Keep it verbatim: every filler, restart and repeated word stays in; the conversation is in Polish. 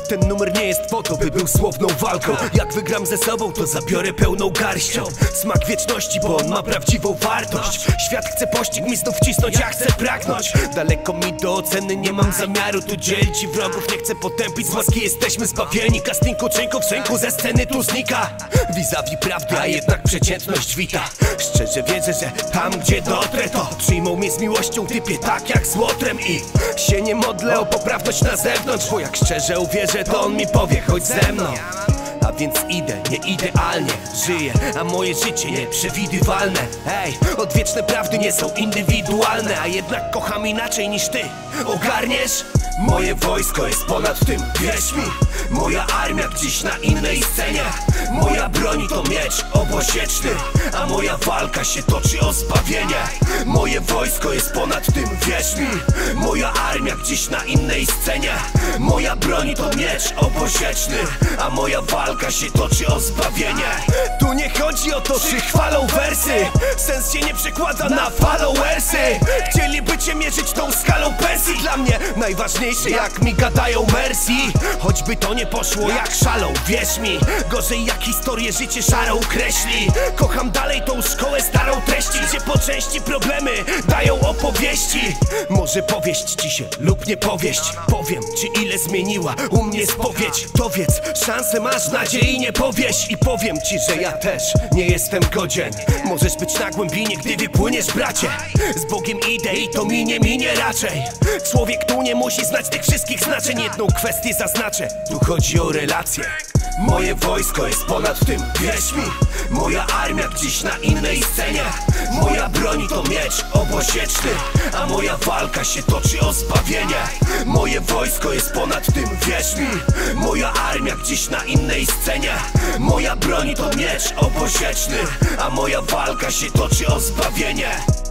Ten numer nie jest po to, by był słowną walką. Jak wygram ze sobą, to zabiorę pełną garścią smak wieczności, bo on ma prawdziwą wartość. Świat chce pościg mi znów wcisnąć, ja chcę pragnąć. Daleko mi do oceny, nie mam zamiaru tu dzielić i wrogów, nie chcę potępić. Z łaski jesteśmy zbawieni, casting uczynków w synku ze sceny tu znika. Vis-a-vis prawdy, a jednak przeciętność wita. Szczerze wierzę, że tam gdzie dotrę, to przyjmą mnie z miłością typie tak jak z łotrem. I się nie modlę o poprawność na zewnątrz, bo jak szczerze uwierzę, to on mi powie chodź ze mną. A więc idę, nie idealnie żyję, a moje życie nieprzewidywalne. Ej, odwieczne prawdy nie są indywidualne, a jednak kocham inaczej niż ty. Ogarniesz? Moje wojsko jest ponad tym, wierz mi. Moja armia gdzieś na innej scenie. Moja broń to miecz obosieczny, a moja walka się toczy o zbawienie. Moje wojsko jest ponad tym, wierz mi. Moja armia gdzieś na innej scenie. Moja broń to miecz obosieczny, a moja walka się toczy o zbawienie. Tu nie chodzi o to, czy chwalą wersy, sens się nie przekłada na followersy. Chcieliby cię mierzyć tą skalą pensji. Dla mnie najważniejsze jak mi gadają mercy. Choćby to nie poszło jak szalą, wierz mi. Gorzej jak historię życie szarą kreśli. Kocham dalej tą szkołę starą treści, gdzie po części problemy dają opowieści. Może powieść ci się lub nie powieść. Powiem ci ile zmieniła u mnie spowiedź. Dowiedz, szansę masz, nadziei nie powieś. I powiem ci, że ja też nie jestem godzien. Możesz być na głębinie, gdy wypłyniesz bracie. Z Bogiem idę i to minie, minie raczej. Człowiek tu nie musi znać tych wszystkich znaczeń. Jedną kwestię zaznaczę, tu chodzi o relacje. Moje wojsko jest ponad tym, wierz mi. Moja armia gdzieś na innej scenie. Moja broń to miecz obosieczny, a moja walka się toczy o zbawienie. Moje wojsko jest ponad tym, wierz mi. Moja armia gdzieś na innej scenie. Moja broń to miecz obosieczny, a moja walka się toczy o zbawienie.